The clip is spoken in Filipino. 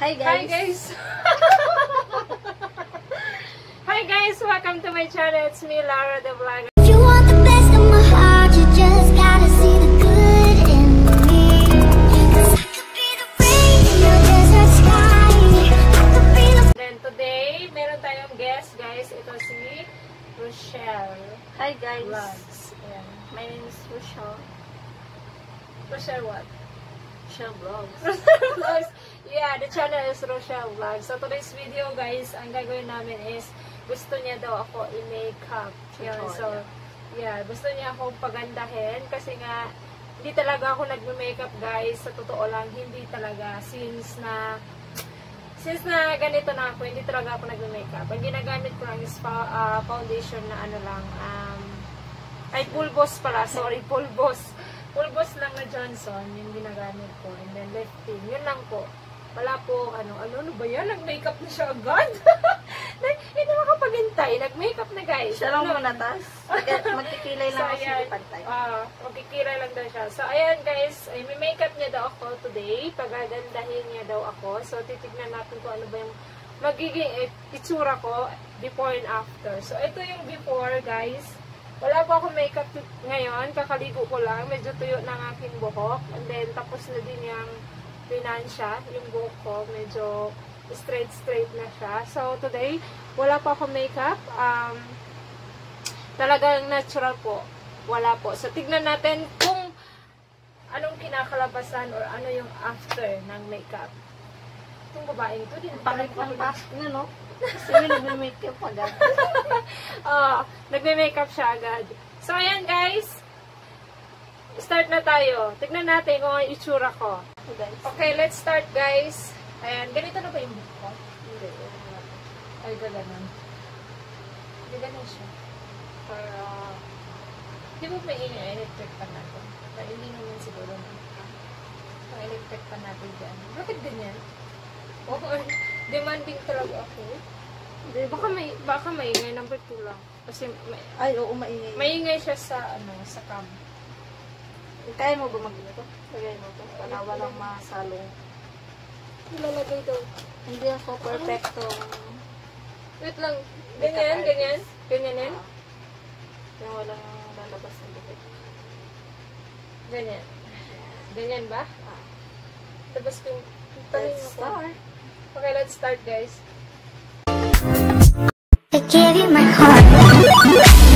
Hi guys! Hi guys! Hi guys! Welcome to my channel. It's me, Lara the Vlogger. If you want the best of my heart, you just gotta see the good in me. 'Cause I could be the rain in your desert sky. I could be the... Then today, meron tayong guest guys. Ito si Rochelle. Hi guys! Vlogs. Ayan. My name is Rochelle. Rochelle what? Rochelle Vlogs. Vlogs. Yeah, the channel is Rochelle Vlogs. So today's video guys, ang gagawin namin is gusto niya daw ako i-makeup. Yun, so yeah, gusto niya akong pagandahin kasi nga hindi talaga ako nagme-makeup guys. Sa totoo lang, hindi talaga since na ganito na ako, hindi talaga ako nagme-makeup. Ang ginagamit ko lang is foundation na ano lang, ay pulbos pala, sorry, pulbos. Pulbos lang na Johnson, yung ginagamit ko. And then lifting, yun lang po. Wala po, ano ba yan? Nag-makeup na siya agad. Hindi makapagintay. Nag-makeup na guys. Siya lang muna tas. Magkikilay lang ako sa pantay. Magkikilay lang daw siya. So, ayan guys, ay may makeup niya daw ako today. Pagagandahin niya daw ako. So, titignan natin kung ano ba yung magiging itsura ko before and after. So, ito yung before guys. Wala pa ako makeup ngayon. Kakaligo ko lang. Medyo tuyo na ang aking buhok. And then, tapos na din yung pinansya. Yung buhok ko, medyo straight na siya. So, today, wala pa ako makeup. Talagang natural po. Wala po. So, tignan natin kung anong kinakalabasan or ano yung after ng makeup. Itong babaeng to, din Pangit ng pask na, no? Kasi may nagme-makeup agad. Nagme-makeup siya agad. So, ayan guys. Start na tayo. Tignan natin kung ano yung itsura ko. Okay, let's start guys. Ayan, ganito na ba yung buhok ko? Hindi. Ay, gano'n. Hindi gano'n siya. Para, di ba may electric pa natin? Pero hindi naman siguro na. Electric pa natin dyan. Bakit ganyan? Demanding talaga ako. Baka maingay, number 2 lang. Kasi, Ay, oo, maingay. maingay siya sa, sa cam. Kaya mo ba mag-ito? Lagay mo ito. Para walang masalong. Ilalagay daw. Hindi ako perfecto. Wait lang. Ganyan. Ganyanin. Yung walang lalabas ng buhok. Ganyan. Ganyan ba? Tapos kung Let's start. Okay, let's start guys. I gave you my heart.